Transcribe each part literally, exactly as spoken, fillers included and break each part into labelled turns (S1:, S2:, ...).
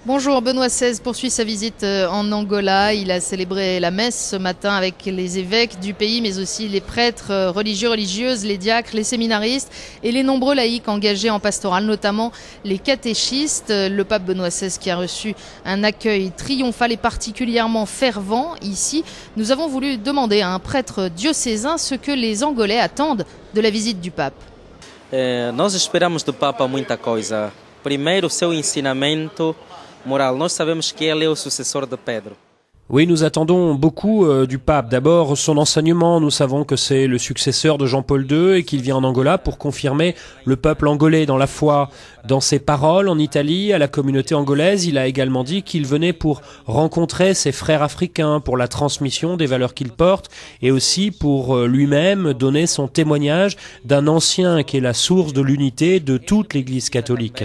S1: Bonjour, Benoît seize poursuit sa visite en Angola. Il a célébré la messe ce matin avec les évêques du pays, mais aussi les prêtres religieux, religieuses, les diacres, les séminaristes et les nombreux laïcs engagés en pastoral, notamment les catéchistes. Le pape Benoît seize qui a reçu un accueil triomphal et particulièrement fervent ici. Nous avons voulu demander à un prêtre diocésain ce que les Angolais attendent de la visite du pape.
S2: Eh, nós esperamos do Papa muita coisa. Primeiro, seu ensinamento moral. Nós sabemos que ele é o sucessor de Pedro.
S3: Oui, nous attendons beaucoup euh, du pape. D'abord, son enseignement. Nous savons que c'est le successeur de Jean-Paul deux et qu'il vient en Angola pour confirmer le peuple angolais dans la foi. Dans ses paroles en Italie, à la communauté angolaise, il a également dit qu'il venait pour rencontrer ses frères africains, pour la transmission des valeurs qu'il porte et aussi pour euh, lui-même donner son témoignage d'un ancien qui est la source de l'unité de toute l'Église catholique.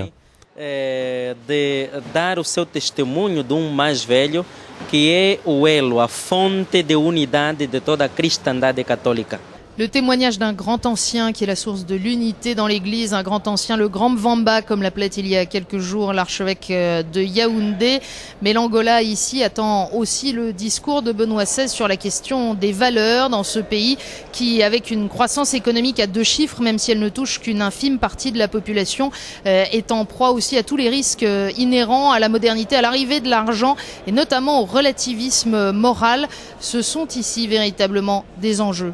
S2: De dar o seu testemunho de um mais velho que é o elo, a fonte de unidade de toda a cristandade católica.
S1: Le témoignage d'un grand ancien qui est la source de l'unité dans l'Église, un grand ancien, le Grand Mvamba, comme l'appelait il y a quelques jours l'archevêque de Yaoundé. Mais l'Angola ici attend aussi le discours de Benoît seize sur la question des valeurs dans ce pays qui, avec une croissance économique à deux chiffres, même si elle ne touche qu'une infime partie de la population, euh, est en proie aussi à tous les risques inhérents à la modernité, à l'arrivée de l'argent et notamment au relativisme moral. Ce sont ici véritablement des enjeux.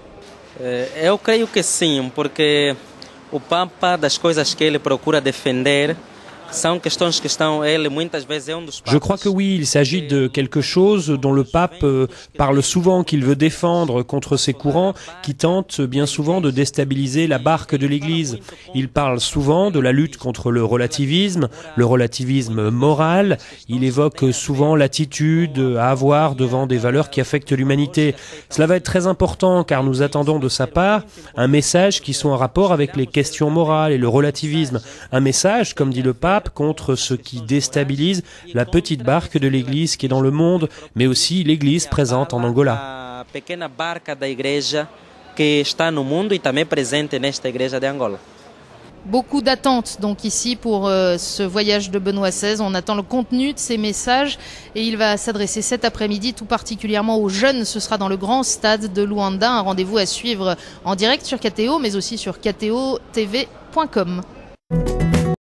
S2: Eu creio que sim, porque o Papa, das coisas que ele procura defender, são questões que estão, ele muitas vezes é um dos papas.
S3: Je crois que oui, il s'agit de quelque chose dont le pape euh, parle souvent, qu'il veut défendre contre ces courants qui tentent bien souvent de déstabiliser la barque de l'Église. Il parle souvent de la lutte contre le relativisme, le relativisme moral. Il évoque souvent l'attitude à avoir devant des valeurs qui affectent l'humanité. Cela va être très important car nous attendons de sa part un message qui soit en rapport avec les questions morales et le relativisme. Un message, comme dit le pape, contre ce qui déstabilise la petite barque de l'Église qui est dans le monde, mais aussi l'Église présente en Angola.
S2: A pequena barca da igreja que está no mundo e também presente nesta igreja de Angola.
S1: Beaucoup d'attentes donc ici pour euh, ce voyage de Benoît seize. On attend le contenu de ces messages et il va s'adresser cet après-midi tout particulièrement aux jeunes. Ce sera dans le grand stade de Luanda, un rendez-vous à suivre en direct sur K T O mais aussi sur K T O T V point com.